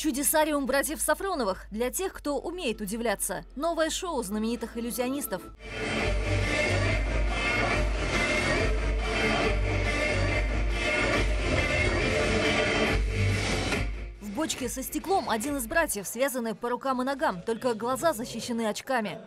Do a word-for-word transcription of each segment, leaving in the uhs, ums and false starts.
Чудесариум братьев Сафроновых для тех, кто умеет удивляться. Новое шоу знаменитых иллюзионистов. В бочке со стеклом один из братьев, связанный по рукам и ногам, только глаза защищены очками.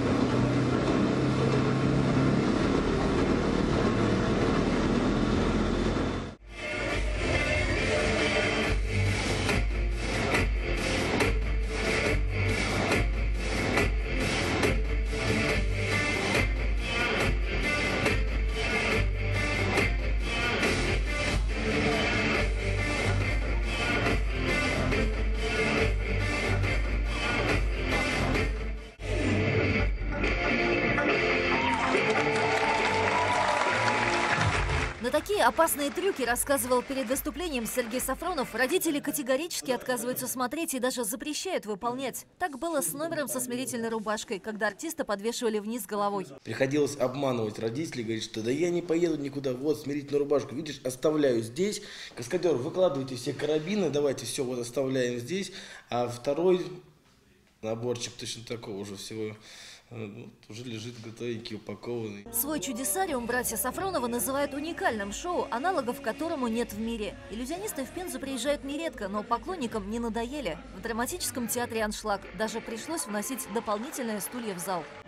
На такие опасные трюки, рассказывал перед выступлением Сергей Сафронов, родители категорически отказываются смотреть и даже запрещают выполнять. Так было с номером со смирительной рубашкой, когда артиста подвешивали вниз головой. Приходилось обманывать родителей, говорить, что да я не поеду никуда, вот смирительную рубашку, видишь, оставляю здесь. Каскадер, выкладывайте все карабины, давайте все вот оставляем здесь. А второй наборчик точно такого же всего уже лежит готовенький, упакованный. Свой чудесариум братья Сафроновы называют уникальным шоу, аналогов которому нет в мире. Иллюзионисты в Пензу приезжают нередко, но поклонникам не надоели. В драматическом театре «Аншлаг» даже пришлось вносить дополнительные стулья в зал.